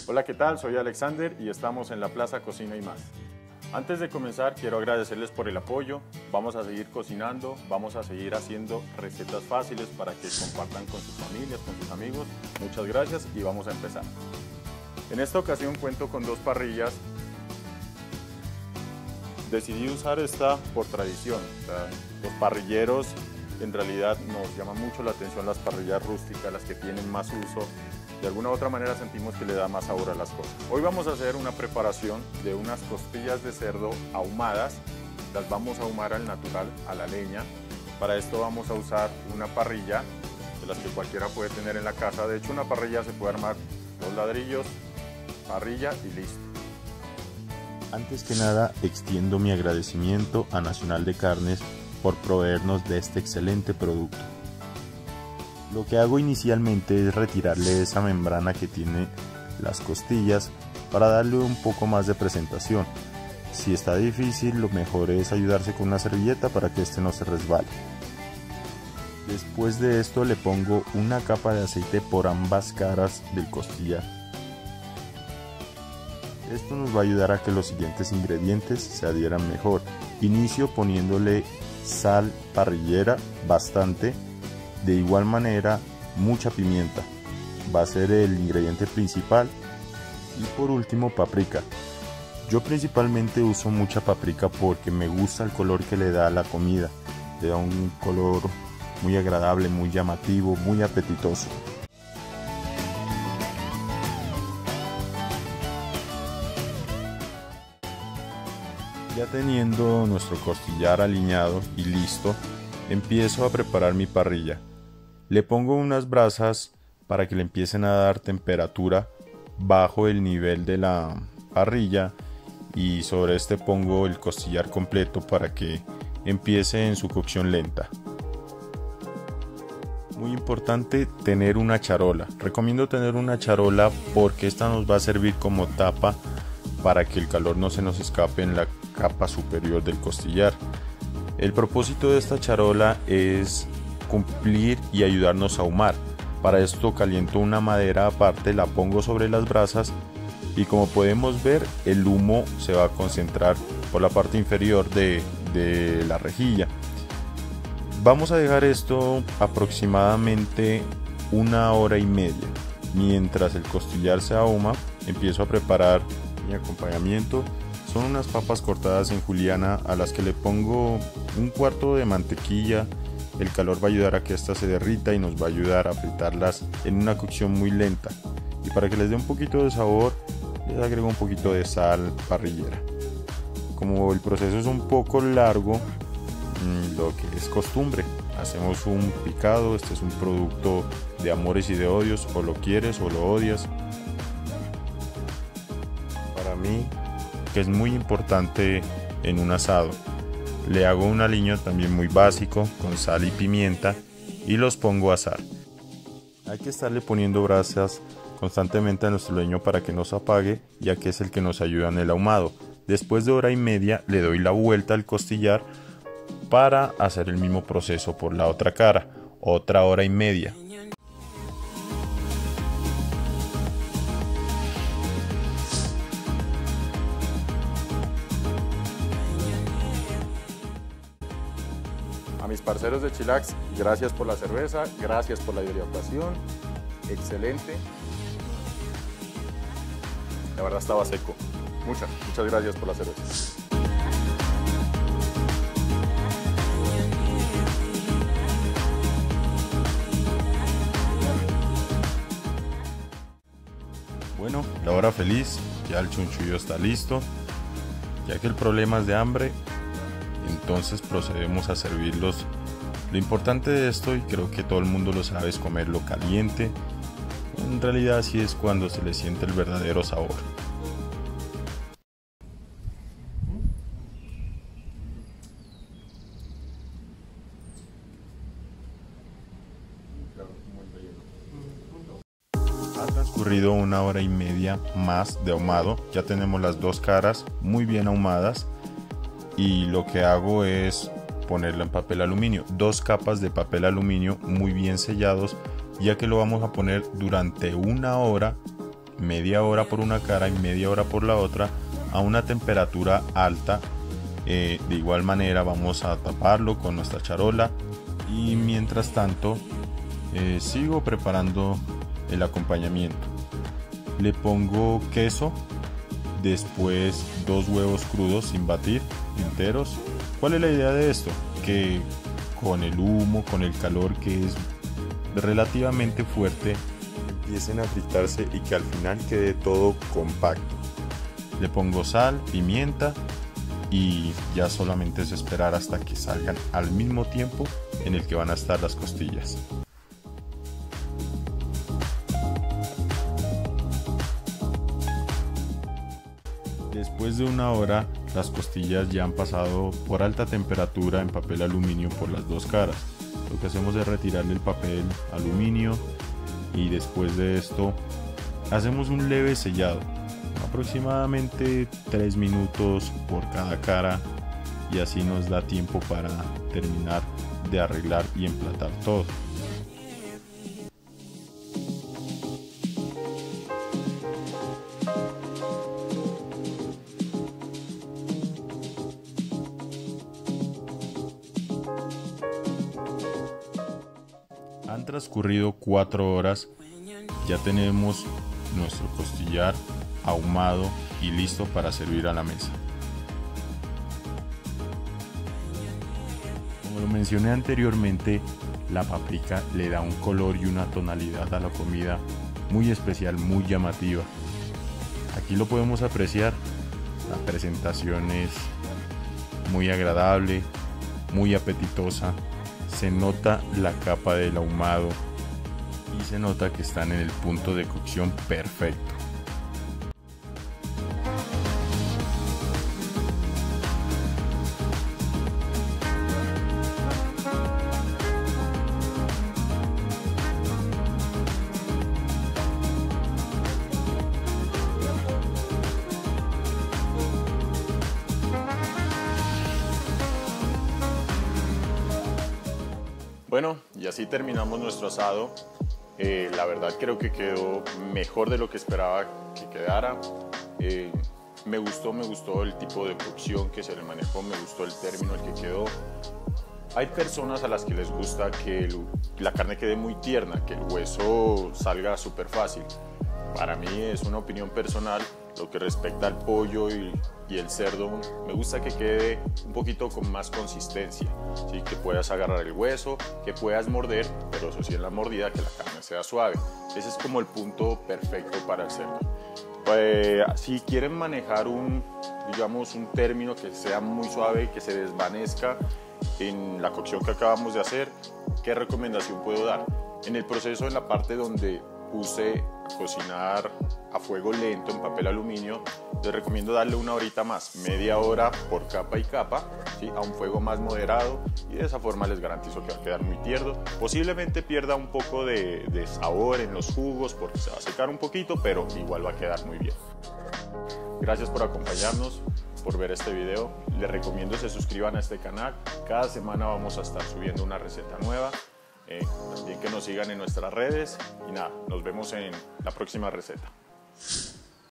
Hola, ¿qué tal? Soy Alexander y estamos en la Plaza Cocina y Más. Antes de comenzar, quiero agradecerles por el apoyo. Vamos a seguir cocinando, vamos a seguir haciendo recetas fáciles para que compartan con sus familias, con sus amigos. Muchas gracias y vamos a empezar. En esta ocasión cuento con dos parrillas. Decidí usar esta por tradición. Los parrilleros, en realidad nos llaman mucho la atención las parrillas rústicas, las que tienen más uso. De alguna u otra manera sentimos que le da más sabor a las cosas. Hoy vamos a hacer una preparación de unas costillas de cerdo ahumadas. Las vamos a ahumar al natural, a la leña. Para esto vamos a usar una parrilla, de las que cualquiera puede tener en la casa. De hecho, una parrilla se puede armar 2 ladrillos, parrilla y listo. Antes que nada, extiendo mi agradecimiento a Nacional de Carnes por proveernos de este excelente producto. Lo que hago inicialmente es retirarle esa membrana que tiene las costillas para darle un poco más de presentación. Si está difícil, lo mejor es ayudarse con una servilleta para que este no se resbale. Después de esto le pongo una capa de aceite por ambas caras del costillar. Esto nos va a ayudar a que los siguientes ingredientes se adhieran mejor. Inicio poniéndole sal parrillera, bastante. De igual manera, mucha pimienta, va a ser el ingrediente principal. Y por último, paprika. Yo principalmente uso mucha paprika porque me gusta el color que le da a la comida. Le da un color muy agradable, muy llamativo, muy apetitoso. Ya teniendo nuestro costillar aliñado y listo, empiezo a preparar mi parrilla. Le pongo unas brasas para que le empiecen a dar temperatura bajo el nivel de la parrilla y sobre este pongo el costillar completo para que empiece en su cocción lenta. Muy importante tener una charola. Recomiendo tener una charola porque esta nos va a servir como tapa para que el calor no se nos escape en la capa superior del costillar. El propósito de esta charola es cumplir y ayudarnos a ahumar. Para esto caliento una madera aparte, la pongo sobre las brasas y como podemos ver el humo se va a concentrar por la parte inferior de la rejilla. Vamos a dejar esto aproximadamente 1 hora y media. Mientras el costillar se ahuma, empiezo a preparar mi acompañamiento. Son unas papas cortadas en juliana a las que le pongo 1/4 de mantequilla. El calor va a ayudar a que esta se derrita y nos va a ayudar a fritarlas en una cocción muy lenta. Y para que les dé un poquito de sabor, les agrego un poquito de sal parrillera. Como el proceso es un poco largo, lo que es costumbre, hacemos un picado. Este es un producto de amores y de odios, o lo quieres o lo odias. Para mí, que es muy importante en un asado, le hago un aliño también muy básico con sal y pimienta y los pongo a asar. Hay que estarle poniendo brasas constantemente a nuestro leño para que no se apague, ya que es el que nos ayuda en el ahumado. Después de 1 hora y media le doy la vuelta al costillar para hacer el mismo proceso por la otra cara, otra 1 hora y media. A mis parceros de Chilax, gracias por la cerveza, gracias por la hidratación, excelente. La verdad estaba seco. Muchas gracias por la cerveza. Bueno, la hora feliz, ya el chunchullo está listo. Ya que el problema es de hambre, entonces procedemos a servirlos. Lo importante de esto, y creo que todo el mundo lo sabe, es comerlo caliente. En realidad así es cuando se le siente el verdadero sabor. Ha transcurrido 1 hora y media más de ahumado. Ya tenemos las 2 caras muy bien ahumadas. Y lo que hago es ponerlo en papel aluminio. 2 capas de papel aluminio muy bien sellados, ya que lo vamos a poner durante 1 hora media hora por una cara y media hora por la otra a una temperatura alta. De igual manera vamos a taparlo con nuestra charola y mientras tanto sigo preparando el acompañamiento. Le pongo queso, después 2 huevos crudos sin batir, enteros. ¿Cuál es la idea de esto? Que con el humo, con el calor que es relativamente fuerte, empiecen a fritarse y que al final quede todo compacto. Le pongo sal, pimienta y ya solamente es esperar hasta que salgan al mismo tiempo en el que van a estar las costillas. Después de una hora, las costillas ya han pasado por alta temperatura en papel aluminio por las 2 caras. Lo que hacemos es retirarle el papel aluminio y después de esto hacemos un leve sellado, aproximadamente 3 minutos por cada cara, y así nos da tiempo para terminar de arreglar y emplatar todo. Han transcurrido 4 horas, ya tenemos nuestro costillar ahumado y listo para servir a la mesa. Como lo mencioné anteriormente, la paprika le da un color y una tonalidad a la comida muy especial, muy llamativa. Aquí lo podemos apreciar, la presentación es muy agradable, muy apetitosa. Se nota la capa del ahumado y se nota que están en el punto de cocción perfecto. Bueno, y así terminamos nuestro asado. La verdad creo que quedó mejor de lo que esperaba que quedara. Me gustó el tipo de cocción que se le manejó, me gustó el término el que quedó. Hay personas a las que les gusta que la carne quede muy tierna, que el hueso salga súper fácil. Para mí es una opinión personal. Lo que respecta al pollo y el cerdo, me gusta que quede un poquito con más consistencia, ¿sí? Que puedas agarrar el hueso, que puedas morder, pero eso sí, en la mordida que la carne sea suave. Ese es como el punto perfecto para el cerdo. Si quieren manejar digamos, un término que sea muy suave y que se desvanezca en la cocción que acabamos de hacer, ¿qué recomendación puedo dar? En el proceso, en la parte donde puse a cocinar a fuego lento en papel aluminio, les recomiendo darle 1 horita más, media hora por capa y capa, ¿sí? A un fuego más moderado, y de esa forma les garantizo que va a quedar muy tierno. Posiblemente pierda un poco de sabor en los jugos porque se va a secar un poquito, pero igual va a quedar muy bien. Gracias por acompañarnos, por ver este video. Les recomiendo que se suscriban a este canal. Cada semana vamos a estar subiendo una receta nueva. También que nos sigan en nuestras redes y nada, nos vemos en la próxima receta.